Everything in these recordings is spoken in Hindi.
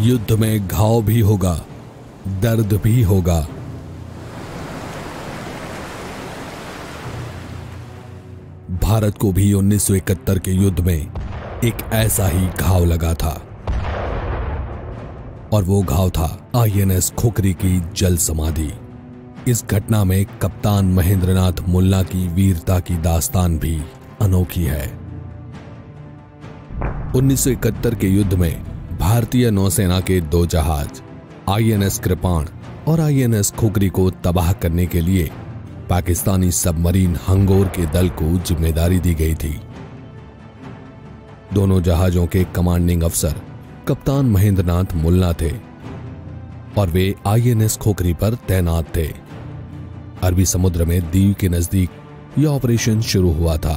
युद्ध में घाव भी होगा, दर्द भी होगा। भारत को भी 1971 के युद्ध में एक ऐसा ही घाव लगा था और वो घाव था आईएनएस खुखरी की जल समाधि। इस घटना में कप्तान महेंद्रनाथ मुल्ला की वीरता की दास्तान भी अनोखी है। 1971 के युद्ध में भारतीय नौसेना के 2 जहाज आईएनएस कृपाण और आईएनएस खुखरी को तबाह करने के लिए पाकिस्तानी सबमरीन हंगोर के दल को जिम्मेदारी दी गई थी। दोनों जहाजों के कमांडिंग अफसर कप्तान महेंद्रनाथ मुल्ला थे और वे आईएनएस खुखरी पर तैनात थे। अरबी समुद्र में दीव के नजदीक यह ऑपरेशन शुरू हुआ था।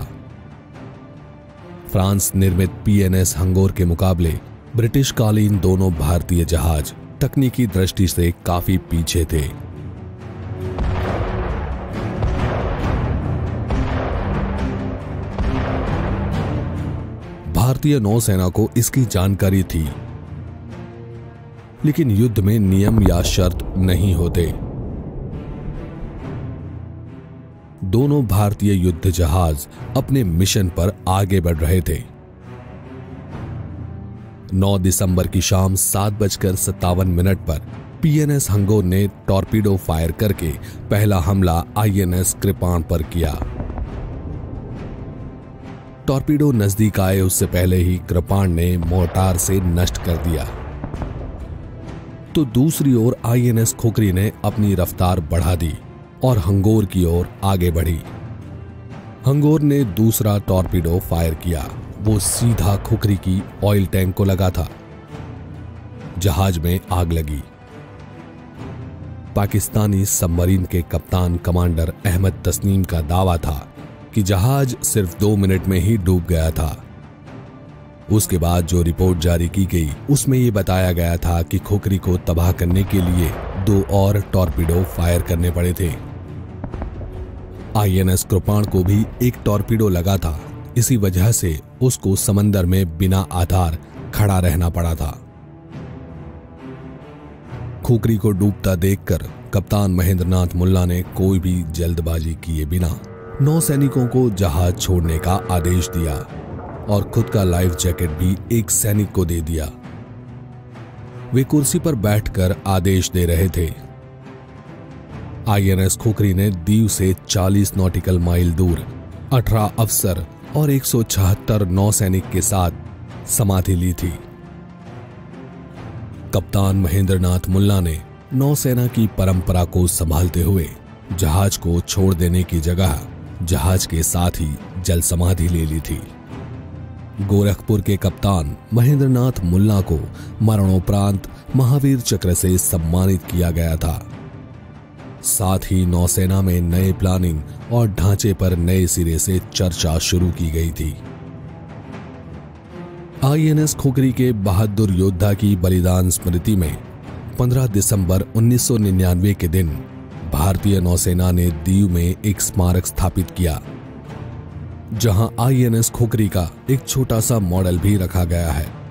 फ्रांस निर्मित पीएनएस हंगोर के मुकाबले ब्रिटिश कालीन दोनों भारतीय जहाज तकनीकी दृष्टि से काफी पीछे थे। भारतीय नौसेना को इसकी जानकारी थी, लेकिन युद्ध में नियम या शर्त नहीं होते। दोनों भारतीय युद्ध जहाज अपने मिशन पर आगे बढ़ रहे थे। 9 दिसंबर की शाम 7:57 पर पीएनएस हंगोर ने टॉर्पीडो फायर करके पहला हमला आईएनएस कृपाण पर किया। टॉर्पीडो नजदीक आए उससे पहले ही कृपाण ने मोर्टार से नष्ट कर दिया, तो दूसरी ओर आईएनएस खुखरी ने अपनी रफ्तार बढ़ा दी और हंगोर की ओर आगे बढ़ी। हंगोर ने दूसरा टॉर्पीडो फायर किया। वो सीधा खुखरी की ऑयल टैंक को लगा था। जहाज में आग लगी। पाकिस्तानी सबमरीन के कप्तान कमांडर अहमद तस्नीम का दावा था कि जहाज सिर्फ 2 मिनट में ही डूब गया था। उसके बाद जो रिपोर्ट जारी की गई उसमें यह बताया गया था कि खुखरी को तबाह करने के लिए 2 और टॉर्पीडो फायर करने पड़े थे। आईएनएस कृपाण को भी एक टॉर्पीडो लगा था, इसी वजह से उसको समंदर में बिना आधार खड़ा रहना पड़ा था। खुखरी को डूबता देखकर कप्तान महेंद्रनाथ मुल्ला ने कोई भी जल्दबाजी किए बिना नौसैनिकों को जहाज छोड़ने का आदेश दिया और खुद का लाइफ जैकेट भी एक सैनिक को दे दिया। वे कुर्सी पर बैठकर आदेश दे रहे थे। आईएनएस खुखरी ने दीव से 40 नॉटिकल माइल दूर 18 अफसर और 176 नौसैनिक के साथ समाधि ली थी। कप्तान महेंद्रनाथ मुल्ला ने नौसेना की परंपरा को संभालते हुए जहाज को छोड़ देने की जगह जहाज के साथ ही जल समाधि ले ली थी। गोरखपुर के कप्तान महेंद्रनाथ मुल्ला को मरणोपरांत महावीर चक्र से सम्मानित किया गया था। साथ ही नौसेना में नए प्लानिंग और ढांचे पर नए सिरे से चर्चा शुरू की गई थी। आईएनएस खुखरी के बहादुर योद्धा की बलिदान स्मृति में 15 दिसंबर 1999 के दिन भारतीय नौसेना ने दीव में एक स्मारक स्थापित किया, जहां आईएनएस खुखरी का एक छोटा सा मॉडल भी रखा गया है।